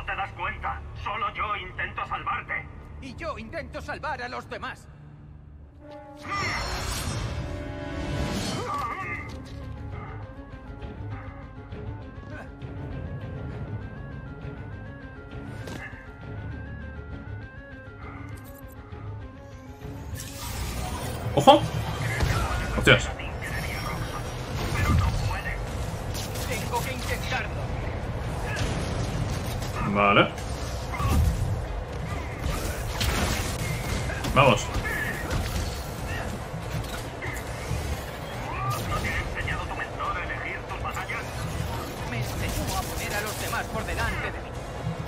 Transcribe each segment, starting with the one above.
te das cuenta. Solo yo intento salvarte. Y yo intento salvar a los demás. ¡Ojo! ¡Hostias! Tengo que intentarlo. Vale. Vamos. ¿No te ha enseñado tu mentor a elegir tus batallas? Me enseñó a poner a los demás por delante de mí.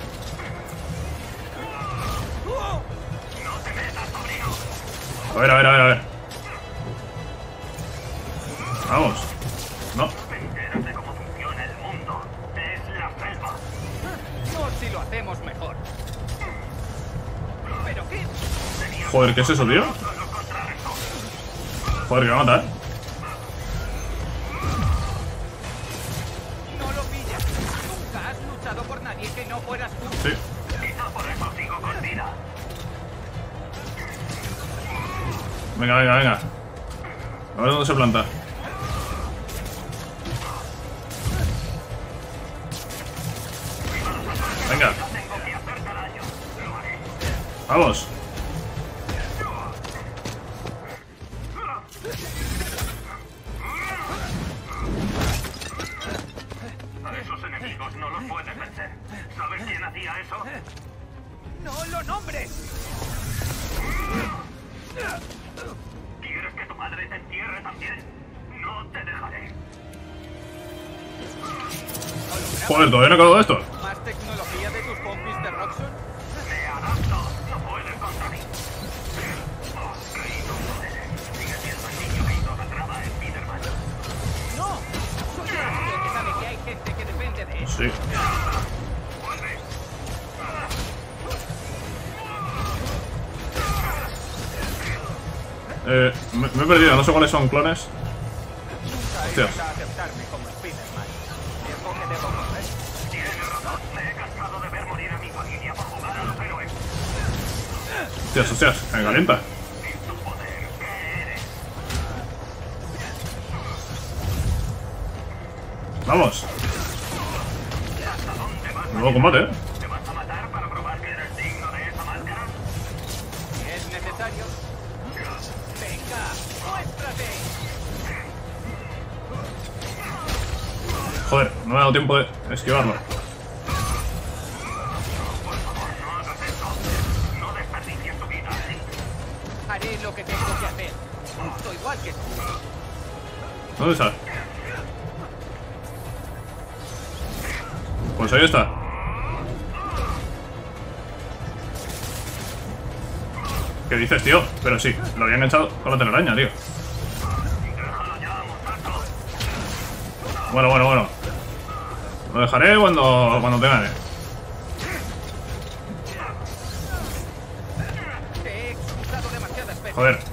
¡No te metas, sobrino! A ver, a ver, a ver, a ver. Vamos. No. ¿Te enteras de cómo funciona el mundo? Es la selva. No si lo hacemos mejor. ¿Pero qué? Joder, ¿qué es eso, tío? Joder, que me mata, No lo pillas. Nunca has luchado por nadie que no fueras tú. Sí. Quizá por eso sigo con vida. Venga, venga, venga. A ver dónde se planta. Venga. Vamos. A esos enemigos no los puedes vencer. ¿Sabes quién hacía eso? ¡No lo nombres! ¿Quieres que tu madre te entierre también? No te dejaré. Joder, todavía no he acabado esto. ¿Más tecnología de tus compis de Roxxon? Me adapto. No puedes contra mí. Oh, Kratos no eres. Sigue siendo el niño que hizo la trama en Spider-Man. ¡No! Soy el tío que sabe que hay gente que depende de él. Sí. Me he perdido, no sé cuáles son clones. Nunca Hostias. ibas a aceptarme como Spider-Man. Tiempo que debo correr. Tienes razón. Me he cansado de ver morir a mi familia por jugar a los héroes. Hostias, hostias, me calienta. Sin tu poder, ¿qué eres? Vamos. ¿Hasta dónde vas? Nuevo combate, ¿Te vas a matar para probar que eres digno de esa máscara? Si es necesario. ¡Venga! ¡Muéstrate! Joder, no me ha dado tiempo de esquivarlo. Por favor, no hagas eso. No desperdicies tu vida así. Haré lo que tengo que hacer. Justo igual que tú. ¿Dónde está? Pues ahí está. ¿Qué dices, tío? Pero sí, lo había enganchado con la telaraña, tío. Déjalo ya, muchacho. Bueno, bueno, bueno. Lo dejaré cuando te gane. Te he expulsado demasiadas veces. Joder,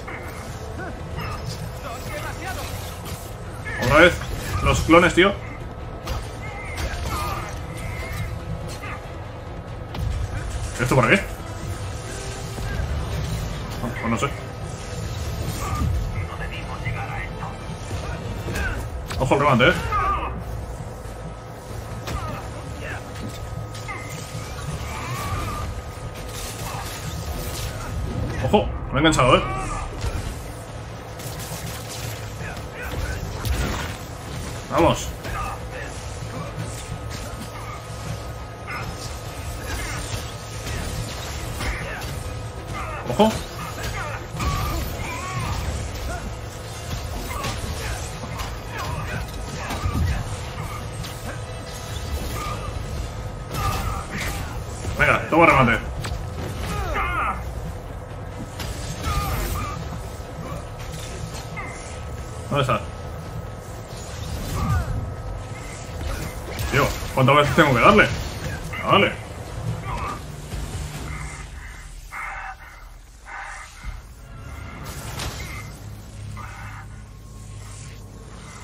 ¡Son demasiados! otra vez. Los clones, tío. ¿Esto para qué? Pues no sé. No debimos llegar a esto. Ojo al remate, Ojo, me he enganchado, Vamos. Ojo. Venga, toma remate. ¿Dónde está? Tío, ¿cuántas veces tengo que darle? Vale.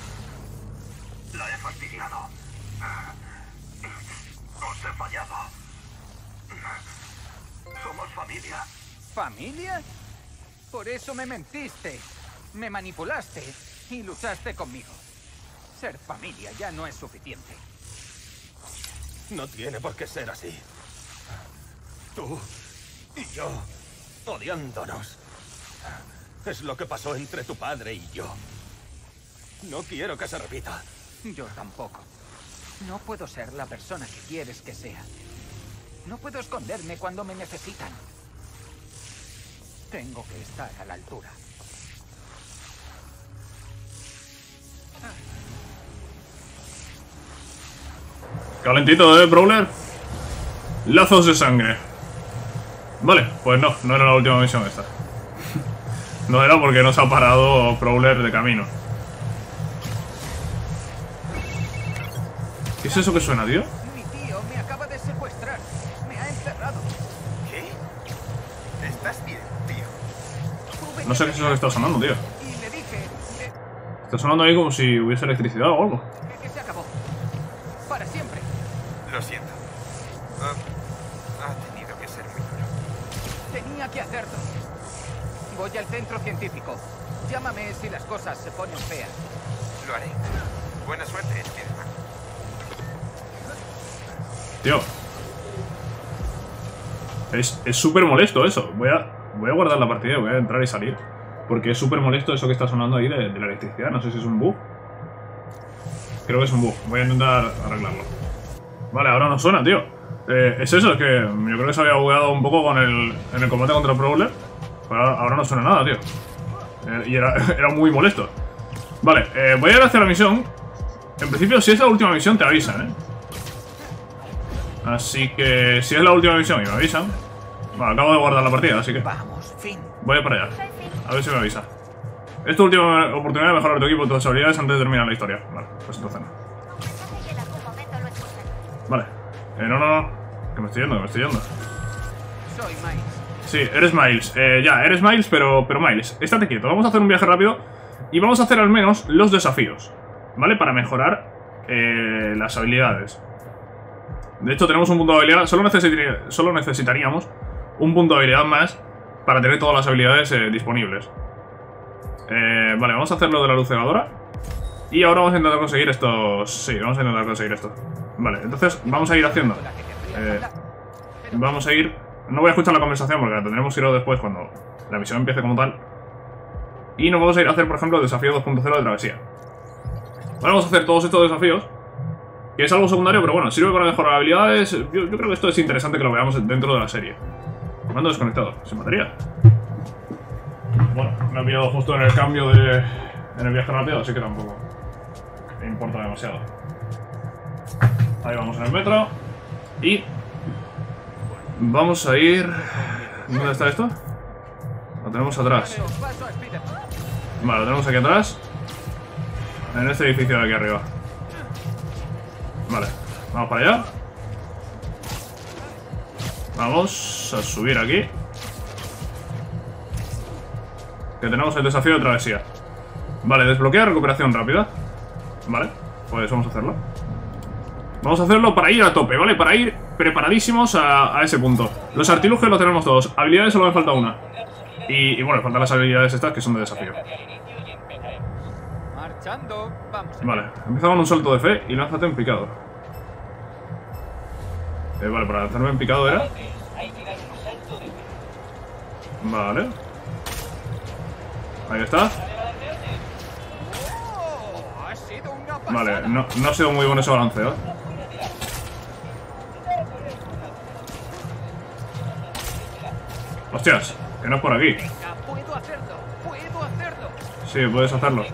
La he fastidiado. Os he fallado. familia. ¿Familia? Por eso me mentiste, me manipulaste y luchaste conmigo. Ser familia ya no es suficiente. No tiene por qué ser así. Tú y yo odiándonos. Es lo que pasó entre tu padre y yo. No quiero que se repita. Yo tampoco. No puedo ser la persona que quieres que sea. No puedo esconderme cuando me necesitan. Tengo que estar a la altura. Calentito, Brawler. Lazos de sangre. Vale, pues no era la última misión esta. No era porque nos ha parado Brawler de camino. ¿Qué es eso que suena, tío? Mi tío me acaba de secuestrar. Me ha encerrado. ¿Qué? ¿Estás bien, tío? No sé qué es eso que está sonando, tío. Y le dije Está sonando ahí como si hubiese electricidad o algo. que se acabó. Para siempre. Lo siento. Ha tenido que ser muy duro. Tenía que hacerlo. Voy al centro científico. Llámame si las cosas se ponen feas. Lo haré. Buena suerte, Spiderman. Tío. Es súper molesto eso. Voy a guardar la partida y voy a entrar y salir. Porque es súper molesto eso que está sonando ahí de la electricidad. No sé si es un bug. Creo que es un bug. Voy a intentar arreglarlo. Vale, ahora no suena, tío. Es eso, es que yo creo que se había bugueado un poco en el combate contra el Brawler. Pero ahora no suena nada, tío. Y era muy molesto. Vale, voy a ir hacia la misión. En principio, si es la última misión, te avisan, ¿eh? Así que si es la última misión y me avisan. Bueno, acabo de guardar la partida, así que Vamos, Finn. voy para allá. A ver si me avisa. Es tu última oportunidad de mejorar tu equipo y tus habilidades antes de terminar la historia. Vale, pues entonces no. Vale. No. Que me estoy yendo, Soy Miles. Sí, eres Miles. Eres Miles, pero Miles, estate quieto. Vamos a hacer un viaje rápido y vamos a hacer al menos los desafíos, ¿vale? Para mejorar las habilidades. De hecho, tenemos un punto de habilidad. Solo necesitaríamos un punto de habilidad más para tener todas las habilidades disponibles. Vale, vamos a hacer lo de la luz cegadora. Y ahora vamos a intentar conseguir estos... Sí, vamos a intentar conseguir esto. Vale, entonces vamos a ir haciendo. Vamos a ir... No voy a escuchar la conversación porque la tendremos que ir después cuando la misión empiece como tal. Y nos vamos a ir a hacer, por ejemplo, el desafío 2.0 de travesía. Vale, vamos a hacer todos estos desafíos, que es algo secundario, pero bueno, sirve para mejorar habilidades. Yo creo que esto es interesante que lo veamos dentro de la serie. Mando desconectado, sin batería. Bueno, me he pillado justo en el cambio en el viaje rápido, así que tampoco me importa demasiado. Ahí vamos en el metro. Y vamos a ir... ¿Dónde está esto? Lo tenemos atrás. Paso a Spiderman. Vale, lo tenemos aquí atrás. En este edificio de aquí arriba. Vale, vamos para allá. Vamos a subir aquí. Que tenemos el desafío de travesía. Vale, desbloquea recuperación rápida. Vale, pues vamos a hacerlo. Vamos a hacerlo para ir a tope, ¿vale? Para ir preparadísimos a ese punto. Los artilugios los tenemos todos. Habilidades solo me falta una. Y bueno, faltan las habilidades estas que son de desafío. Marchando. Vamos. Vale, empezamos con un salto de fe y lánzate en picado. Vale, para lanzarme en picado era... Vale. Ahí está. Oh, ha sido una pasada. Vale, no ha sido muy bueno ese balanceo. Hostias, que no es por aquí. Venga, puedo hacerlo. Puedo hacerlo. Sí, puedes hacerlo.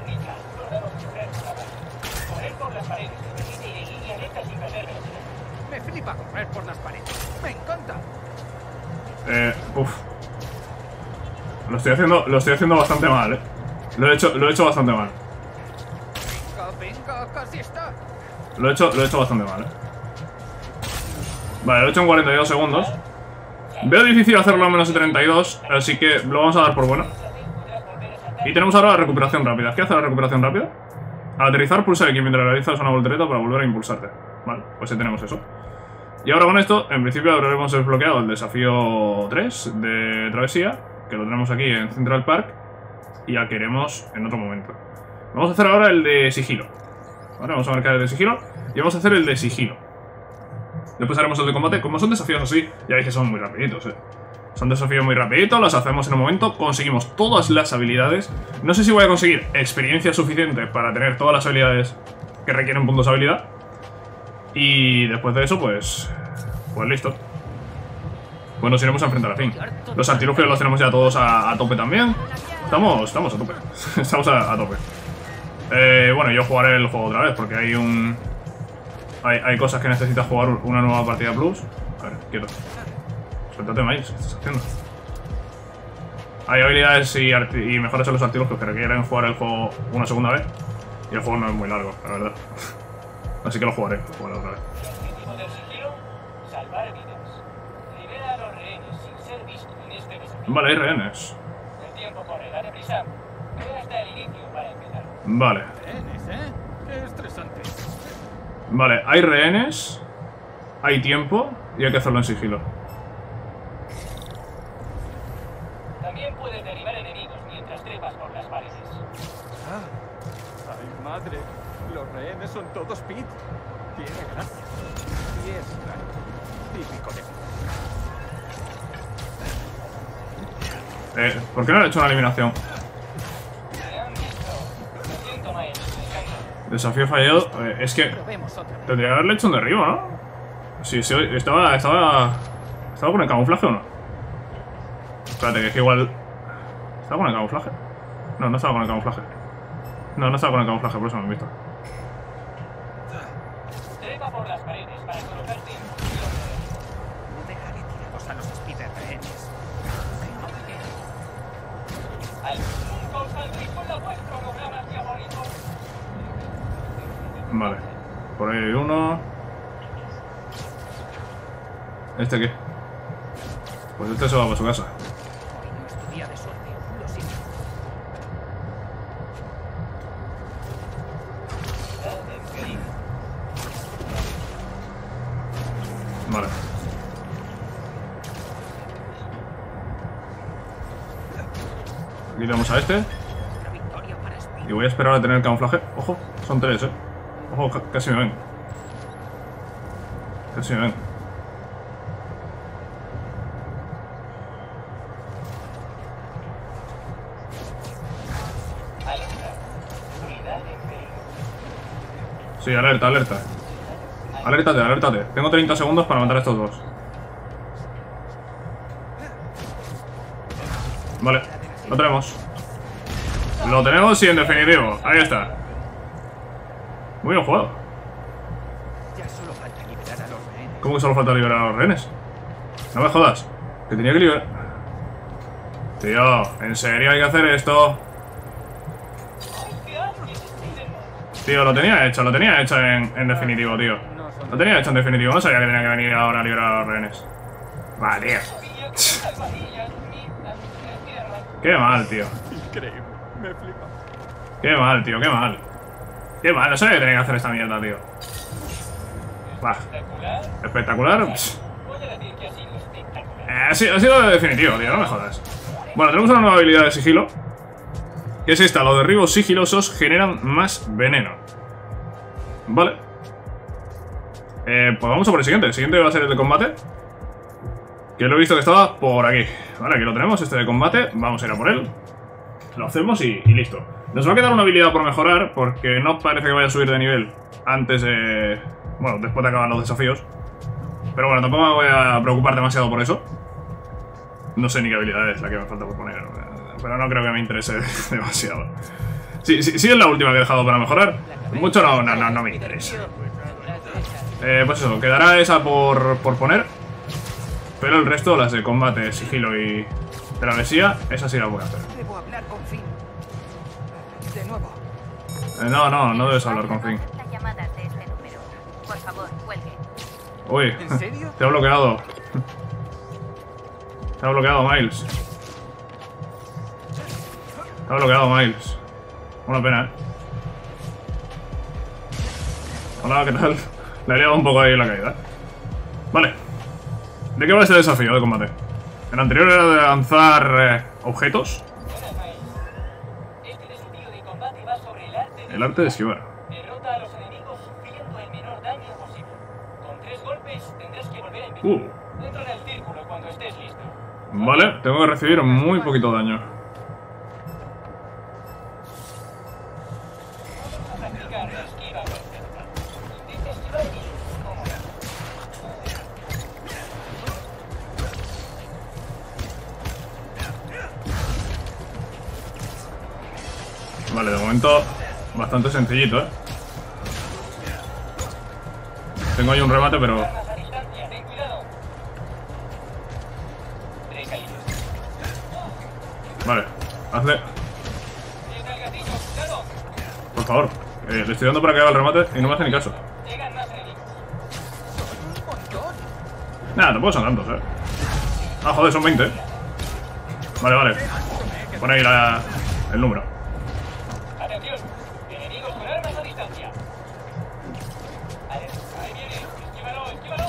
Me flipa correr por las paredes. Me encanta. Uff. Lo estoy haciendo bastante mal, Lo he hecho bastante mal. Venga, casi está. Lo he hecho bastante mal, Vale, lo he hecho en 42 segundos. Veo difícil hacerlo a menos de 32, así que lo vamos a dar por bueno. Y tenemos ahora la recuperación rápida. ¿Qué hace la recuperación rápida? Al aterrizar, pulsa X mientras realizas una voltereta para volver a impulsarte. Vale, pues ya tenemos eso. Y ahora con esto, en principio habremos desbloqueado el desafío 3 de travesía, que lo tenemos aquí en Central Park, y ya queremos en otro momento. Vamos a hacer ahora el de sigilo. Vale, vamos a marcar el de sigilo y vamos a hacer el de sigilo. Después haremos el de combate. Como son desafíos así, ya veis que son muy rapiditos, Son desafíos muy rapiditos, los hacemos en un momento, conseguimos todas las habilidades. No sé si voy a conseguir experiencia suficiente para tener todas las habilidades que requieren puntos de habilidad. Y después de eso, pues listo. Pues nos iremos a enfrentar a fin. Los artilugios los tenemos ya todos a tope también. Estamos a tope. Estamos a tope. Bueno, yo jugaré el juego otra vez porque hay cosas que necesitas jugar una nueva partida plus. A ver, quieto. Suéltate, Miles, ¿qué estás haciendo? Hay habilidades y mejoras en los artilugios que requieren jugar el juego una segunda vez. Y el juego no es muy largo, la verdad. Así que lo jugaré otra vez. El objetivo del sigilo, salvar vidas. Libera a los rehenes sin ser visto en este desafío. Vale, hay rehenes. El tiempo corre, date prisa. Ve hasta el inicio para empezar. Vale. Rehenes, Qué estresante. Vale, hay rehenes, hay tiempo y hay que hacerlo en sigilo. También puedes derribar enemigos mientras trepas por las paredes. Ay, madre. Los rehenes son todos Pit. Tiene gracia. Y es raro. Típico de... ¿Por qué no le he hecho una eliminación? Me han visto. Lo siento, Miles. Desafío fallado. Es que Probemos otra vez. tendría que haberle hecho un derribo, ¿no? Sí, estaba con el camuflaje o no. Espérate, que es que igual... ¿Estaba con el camuflaje? No, no estaba con el camuflaje. No estaba con el camuflaje, por eso me han visto. Trepa por las paredes para colocarte en posición. No dejaré tirados a los Spider rehenes. Nunca os saldréis con la vuestra hologramas diabólicos. Vale. Por ahí hay uno. ¿Este qué? Pues este se va para su casa. Hoy no es tu día de suerte. Lo siento. Vale. Aquí tenemos a este. Otra victoria para Spider. Y voy a esperar a tener el camuflaje. Ojo, son tres, Ojo, casi me ven. Casi me ven. Sí, alerta. Alértate. Tengo 30 segundos para matar a estos dos. Vale, lo tenemos. Lo tenemos y en definitivo, ahí está. Muy bien jugado. Ya solo falta liberar a los rehenes. ¿Cómo que solo falta liberar a los rehenes? No me jodas, que tenía que liberar. Tío, ¿en serio hay que hacer esto? Tío, lo tenía hecho en definitivo, tío. Lo tenía hecho en definitivo, no sabía que tenía que venir ahora a liberar a los rehenes. Va, tío. Qué mal, tío. Increíble. Me flipa. Qué mal, tío, qué mal. Qué mal, no sabía que tenía que hacer esta mierda, tío. Va. Espectacular. Ha sido de definitivo, tío, no me jodas. Bueno, tenemos una nueva habilidad de sigilo. Que es esta, los derribos sigilosos generan más veneno. Vale. Pues vamos a por el siguiente. El siguiente va a ser el de combate. Que lo he visto que estaba por aquí. Vale, aquí lo tenemos, este de combate. Vamos a ir a por él. Lo hacemos y listo. Nos va a quedar una habilidad por mejorar, porque no parece que vaya a subir de nivel antes de... Bueno, después de acabar los desafíos. Pero bueno, tampoco me voy a preocupar demasiado por eso. No sé ni qué habilidad es la que me falta por poner. Pero no creo que me interese demasiado. Sí, es la última que he dejado para mejorar. Mucho no me interesa. Pues eso, quedará esa por poner. Pero el resto, las de combate, sigilo y travesía, esas sí las voy a hacer. Debo hablar con Finn. De nuevo. No debes hablar con Finn. Las llamadas de este número. Por favor, cuelgue. Uy, ¿En serio? te ha bloqueado. Te ha bloqueado, Miles. Te ha bloqueado, Miles. Una pena, Hola, ¿qué tal? Le he liado un poco ahí la caída. Vale. ¿De qué va este desafío de combate? El anterior era de lanzar objetos. Buenas, Miles. Este desafío de combate va sobre El arte de esquivar. derrota a los enemigos sufriendo el menor daño posible. Con 3 golpes tendrás que volver a empezar. Entra en el círculo cuando estés listo. Vale, tengo que recibir muy poquito daño. Vamos a practicar la esquiva perfecta. Intenta esquivar bien. Vale, de momento bastante sencillito, ¿eh? Tengo ahí un remate, pero... Armas a distancia, ten cuidado. Recalibre. Vale, hazle... Llega el gatillo, cuidado. Por favor. Le estoy dando para que haga el remate y no me hace ni caso. Llegan más enemigos. Un montón. Nada, tampoco son tantos, ¿eh? Ah, joder, son 20. Vale, vale. Pon ahí el número. Atención, enemigos con armas a distancia. Ahí viene, esquívalo, esquívalo.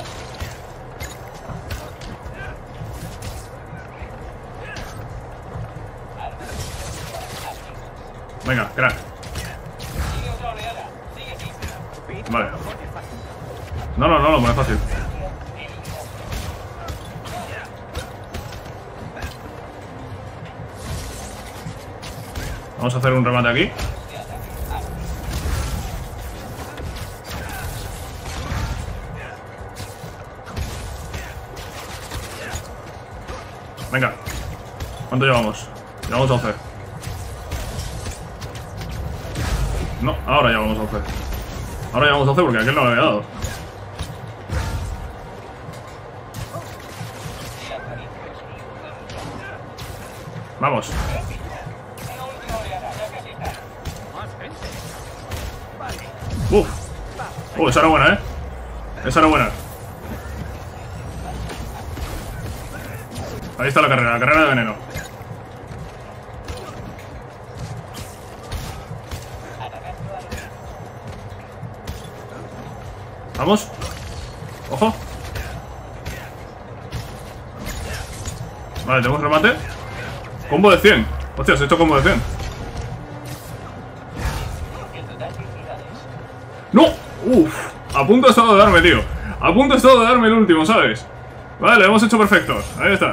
Venga, crack. Sigue otra oleada, sigue así. Vale. No, lo pone fácil. Vamos a hacer un remate aquí. Venga. ¿Cuánto llevamos? Llevamos 12. No, ahora llevamos 12. Ahora llevamos 12 porque aquel no le había dado. Vamos. Esa era buena, ¿eh? Esa era buena. Ahí está la carrera de veneno. Vamos. Ojo. Vale, tenemos remate. Combo de 100. Hostias, he hecho combo de 100. ¡No! ¡Uf! A punto he estado de darme, tío. A punto he estado de darme el último, ¿sabes? Vale, lo hemos hecho perfecto. Ahí está.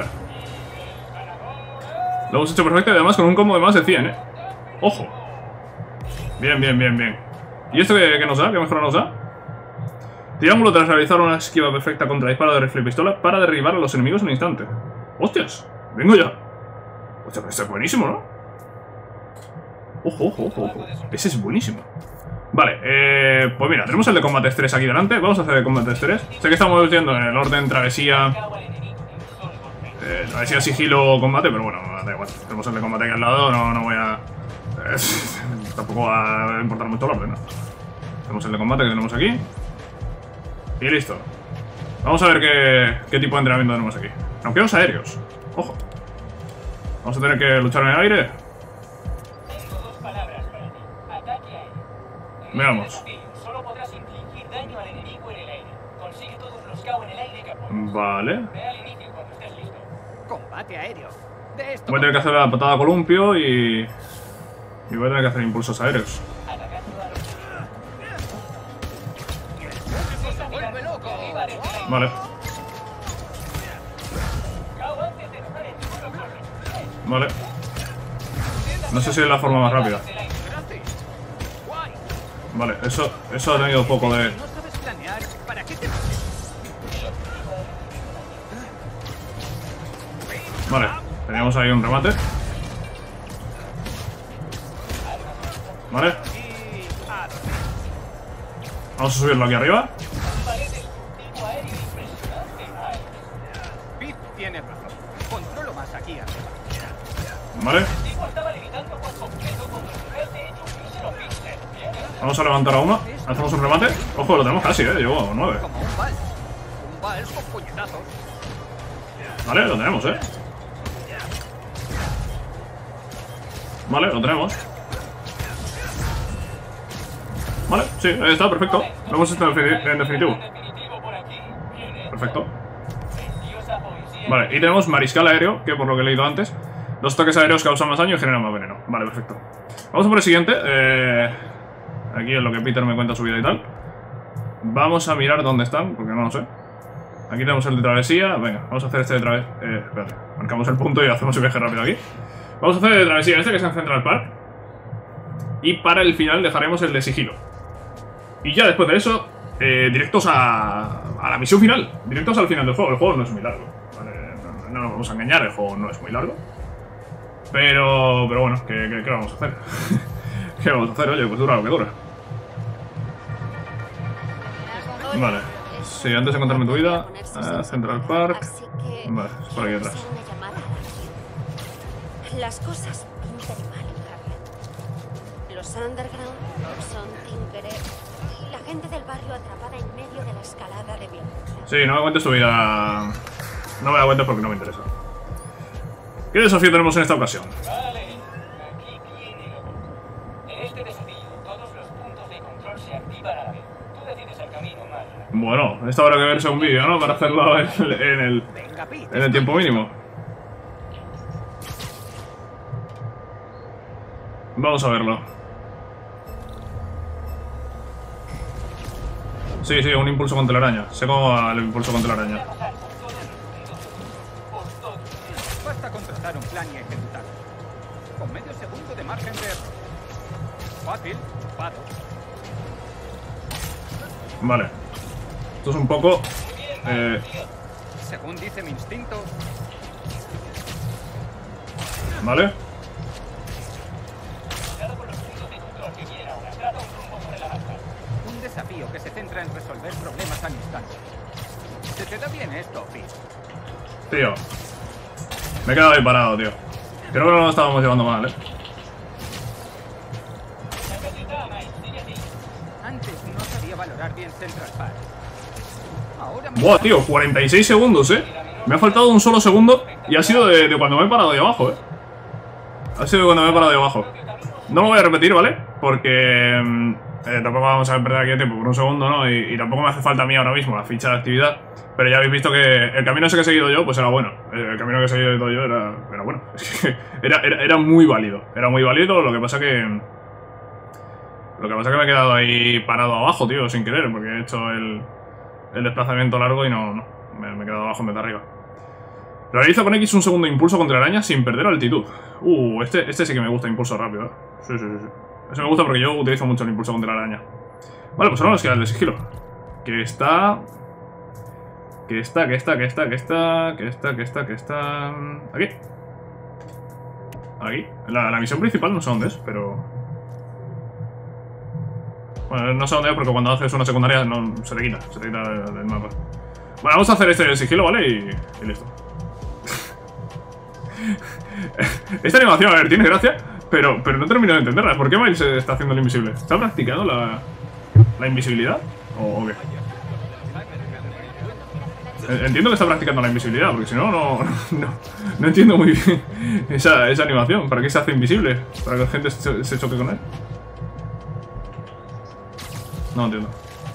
Lo hemos hecho perfecto y además con un combo de más de 100, ¿eh? ¡Ojo! Bien, bien, bien, bien. ¿Y esto qué nos da? ¿Qué mejora nos da? Triángulo tras realizar una esquiva perfecta contra disparo de rifle y pistola para derribar a los enemigos en un instante. ¡Hostias! ¡Vengo ya! Hostia, pero este es buenísimo, ¿no? Ojo, ojo, ojo, ojo. Ese es buenísimo. Vale, pues mira, tenemos el de combate estrés aquí delante. Vamos a hacer el combate estrés. Sé que estamos yendo en el orden travesía, travesía, sigilo, combate, pero bueno, da igual. Tenemos el de combate aquí al lado, no voy a... tampoco va a importar mucho el orden, ¿no? Tenemos el de combate que tenemos aquí. Y listo. Vamos a ver qué tipo de entrenamiento tenemos aquí. Bloqueos aéreos. Ojo. Vamos a tener que luchar en el aire. Tengo 2 palabras para ti. Ataque aéreo. Veamos. Solo podrás infligir daño al enemigo en el aire. Consigue todos los KO en el aire que puedas. Vale. Ve al inicio cuando estés listo. Combate aéreo. De esto. Voy a tener que hacer la patada columpio y voy a tener que hacer impulsos aéreos. Atacando a los... Se vuelve loco. Vale. KO antes de tocar el suelo, corre. Vale. No sé si es la forma más rápida. Gracias. Guay. Vale, eso ha tenido poco de... No sabes planear. ¿Para qué te... Vale, teníamos ahí un remate. Vale. Vamos a subirlo aquí arriba. Pete tiene razón. Controlo más aquí arriba. Vale. Vamos a levantar a uno. Hacemos un remate. Ojo, lo tenemos casi, llevo 9. Como un bal. Un bal con puñetazos. Vale, lo tenemos, Vale, lo tenemos. Vale, sí, ahí está, perfecto. Lo hemos hecho en definitivo. Perfecto. Vale, y tenemos mariscal aéreo, que por lo que he leído antes, los ataques aéreos causan más daño y generan más veneno. Vale, perfecto. Vamos a por el siguiente. Aquí es lo que Peter me cuenta su vida y tal. Vamos a mirar dónde están, porque no lo sé. Aquí tenemos el de travesía. Venga, vamos a hacer este de travesía. Espérate, marcamos el punto y hacemos el viaje rápido aquí. Vamos a hacer el de travesía este, que es en Central Park. Y para el final dejaremos el de sigilo. Y ya después de eso, directos a la misión final. Directos al final del juego. El juego no es muy largo, ¿vale? No nos vamos a engañar, el juego no es muy largo. Pero bueno, ¿qué vamos a hacer? ¿Qué vamos a hacer? Oye, pues dura lo que dura. Vale. Sí, antes de contarme tu vida. Central Park. Vale, es por aquí atrás. Las cosas pintan mal, Harriet. Los Underground, Son, Tinkerer y la gente del barrio atrapada en medio de la escalada de violencia. Sí, no me cuentes tu vida. No me la cuentes porque no me interesa. ¿Qué desafío tenemos en esta ocasión? Vale, aquí viene lo. En este desafío, todos los puntos de control se activan a la vez. Tú decides el camino más rápido. Bueno, esto habrá que verse un vídeo, ¿no? Para hacerlo en el tiempo mínimo. Vamos a verlo. Sí, un impulso con telaraña. Sé cómo va el impulso con telaraña. Basta contratar un plan y ejecutarlo. Con medio segundo de margen de error. Fácil, chupado. Vale. Esto es un poco... Según dice mi instinto, Vale. un desafío que se centra en resolver problemas al instante. ¿Se te da bien esto, Phil? Tío. Me he quedado ahí parado, tío. Creo que no lo estábamos llevando mal, Antes no sabía valorar bien Central Park. Ahora Buah, tío, 46 segundos, Me ha faltado un solo segundo y ha sido de cuando me he parado de abajo, Ha sido de cuando me he parado de abajo. No lo voy a repetir, ¿vale? Porque tampoco vamos a perder aquí el tiempo por un segundo, ¿no? Y tampoco me hace falta a mí ahora mismo la ficha de actividad. Pero ya habéis visto que el camino ese que he seguido yo, pues era bueno. El camino que he seguido yo era bueno. Es que era muy válido. Era muy válido, lo que pasa que... me he quedado ahí parado abajo, tío, sin querer, porque he hecho el desplazamiento largo y no. Me he quedado abajo en vez de arriba. Realiza con X un segundo impulso contra la araña sin perder altitud. Este sí que me gusta, impulso rápido, Sí. Eso me gusta porque yo utilizo mucho el impulso contra la araña. Vale, pues ahora nos queda el de sigilo. Que está... Aquí. Aquí. La misión principal no sé dónde es, pero... Bueno, no sé dónde es porque cuando haces una secundaria no, se te quita del mapa. Bueno, vamos a hacer este de sigilo, ¿vale? Y listo. Esta animación, a ver, tiene gracia, pero no termino de entenderla. ¿Por qué Miles se está haciendo el invisible? ¿Está practicando la invisibilidad? ¿O qué? Entiendo que está practicando la invisibilidad, porque si no, no entiendo muy bien esa animación. ¿Para qué se hace invisible? ¿Para que la gente se choque con él? No entiendo.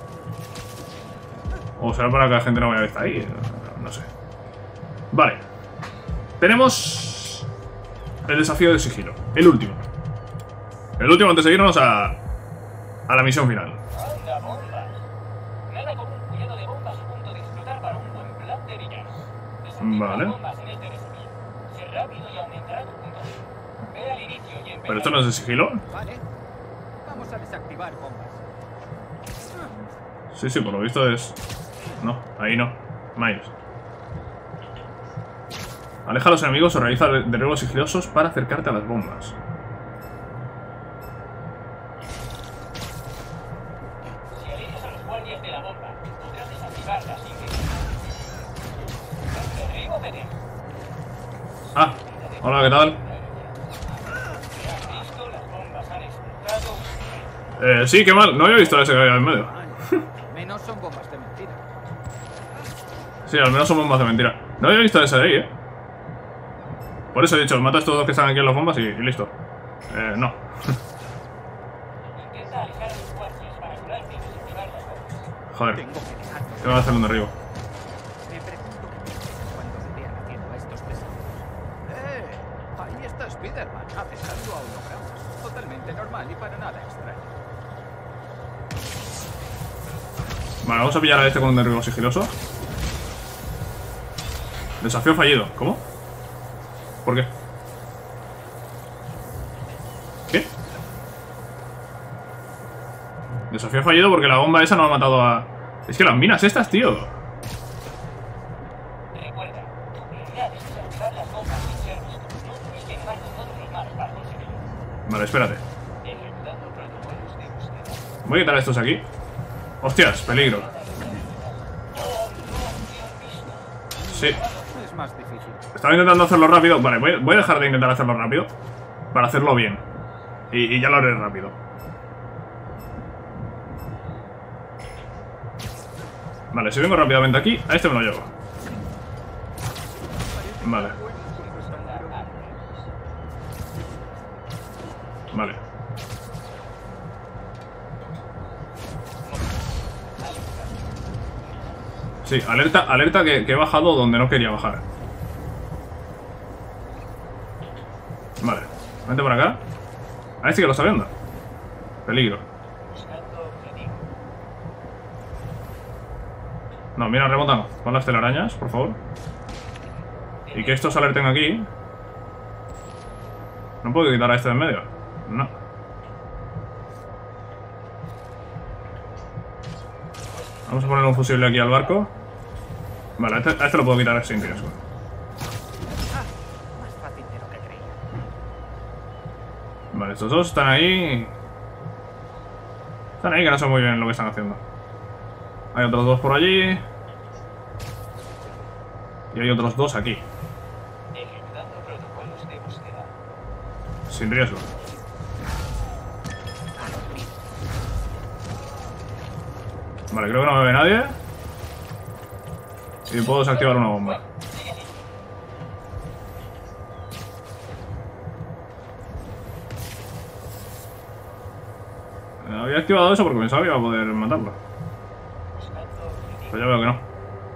O será para que la gente no vea que está ahí. No sé. Vale. Tenemos el desafío de sigilo. El último. El último antes de irnos a la misión final. Anda, bombas. Nada como un puñado de bombas a punto de explotar para un buen plan de villanos. Vale. Bombas en este desafío. Sé rápido y aumentará tu puntuación. Ve al inicio y empezar. ¿Pero esto no es de sigilo? Vale. Vamos a desactivar bombas. Sí, por lo visto es... No, ahí no. Miles. Aleja a los enemigos o realiza derribos sigilosos para acercarte a las bombas. Si eliges a los guardias de la bomba, podrás desactivarla sin que... Derribo veneno. Ah, hola, ¿qué tal? ¿Has visto? Las bombas han explotado. Sí, qué mal. No había visto a ese que había en medio. Menos son bombas de mentira. Sí, al menos son bombas de mentira. No había visto a ese de ahí, Por eso he dicho, mata a estos dos que están aquí en las bombas y listo. No. Intenta alejar a los guardias para curarte y desactivar las bombas. Joder. Tengo que dejarlo. Tengo que hacer un derribo. Spider-Man afectando a hologramas. Totalmente normal y para nada extraño. Vale, vamos a pillar a este con un derribo sigiloso. Desafío fallido. ¿Cómo? ¿Por qué? ¿Qué? Desafío fallido porque la bomba esa no ha matado a... Es que las minas estas, tío. Recuerda, tu prioridad es desactivar las bombas sin ser visto. No tienes que llevarte todos los malos para conseguirlo. Vale, espérate. Ejecutando protocolos de búsqueda. Voy a quitar estos aquí. Hostias, peligro. Sí. Es más difícil. Estaba intentando hacerlo rápido. Vale, voy a dejar de intentar hacerlo rápido para hacerlo bien. Y ya lo haré rápido. Vale, si vengo rápidamente aquí, a este me lo llevo. Vale. Vale. Sí, alerta que he bajado donde no quería bajar. Vale, vente por acá. A este que lo está viendo. Peligro. No, mira, remonta no. Pon las telarañas, por favor. Y que estos alerten aquí. ¿No puedo quitar a este de en medio? No. Vamos a poner un fusible aquí al barco. Vale, a este lo puedo quitar sin riesgo. Más fácil de lo que creía. Vale, estos dos están ahí. Están ahí que no sé muy bien lo que están haciendo. Hay otros dos por allí. Y hay otros dos aquí. Ejecutando protocolos de búsqueda. Sin riesgo. Vale, creo que no me ve nadie. Y puedo desactivar una bomba. Había activado eso porque pensaba que iba a poder matarlo. Pero ya veo que no.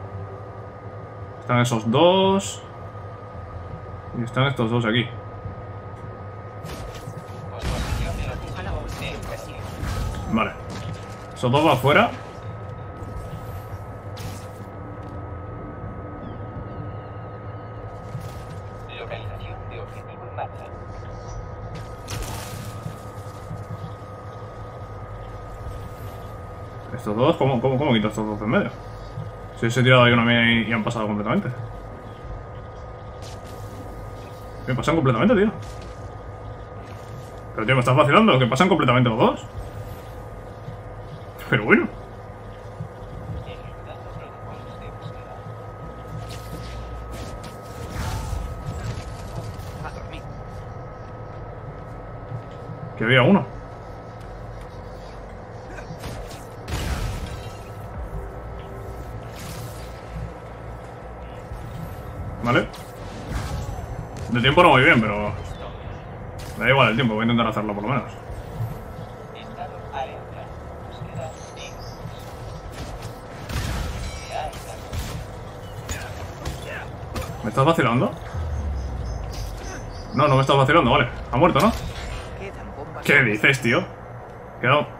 Están esos dos. Y están estos dos aquí. Vale. Esos dos van afuera. Localización de objetivo en marcha. Estos dos, ¿cómo quito estos dos de en medio? Si os he tirado ahí una mía y han pasado completamente. Me pasan completamente, tío. Pero tío, me estás vacilando, que pasan completamente los dos. Pero bueno. Ejecutando protocolos de búsqueda. A dormir. Que había uno. Vale. De tiempo no voy bien, pero... Me da igual el tiempo, voy a intentar hacerlo por lo menos. Estado alerta. Búsqueda en curso. ¿Me estás vacilando? No, no me estás vacilando, vale. Ha muerto, ¿no? Quedan bombas. ¿Qué dices, tío? Quedado